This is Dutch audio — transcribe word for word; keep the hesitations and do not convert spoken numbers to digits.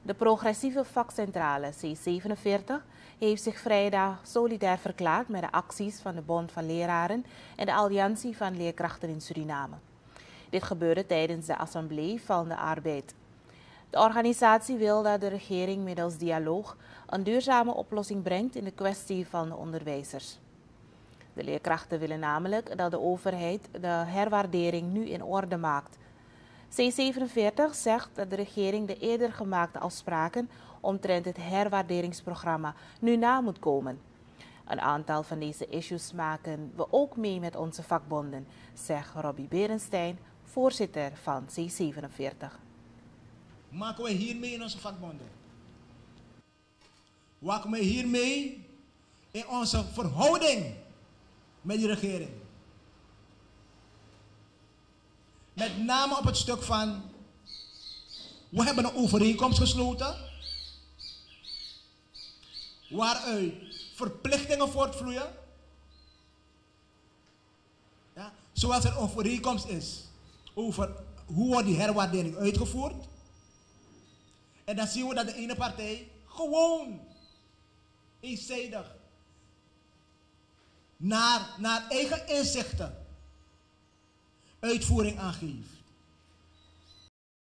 De progressieve vakcentrale C zevenenveertig heeft zich vrijdag solidair verklaard met de acties van de Bond van Leraren en de Alliantie van Leerkrachten in Suriname. Dit gebeurde tijdens de Assemblee van de Arbeid. De organisatie wil dat de regering middels dialoog een duurzame oplossing brengt in de kwestie van de onderwijzers. De leerkrachten willen namelijk dat de overheid de herwaardering nu in orde maakt. C zevenenveertig zegt dat de regering de eerder gemaakte afspraken omtrent het herwaarderingsprogramma nu na moet komen. Een aantal van deze issues maken we ook mee met onze vakbonden, zegt Robbie Berenstein, voorzitter van C zevenenveertig. Maken we hiermee in onze vakbonden? Maken we hiermee in onze verhouding met die regering? Met name op het stuk van, we hebben een overeenkomst gesloten, waaruit verplichtingen voortvloeien. Ja, zoals er een overeenkomst is over hoe wordt die herwaardering uitgevoerd. En dan zien we dat de ene partij gewoon eenzijdig naar, naar eigen inzichten uitvoering aangeeft.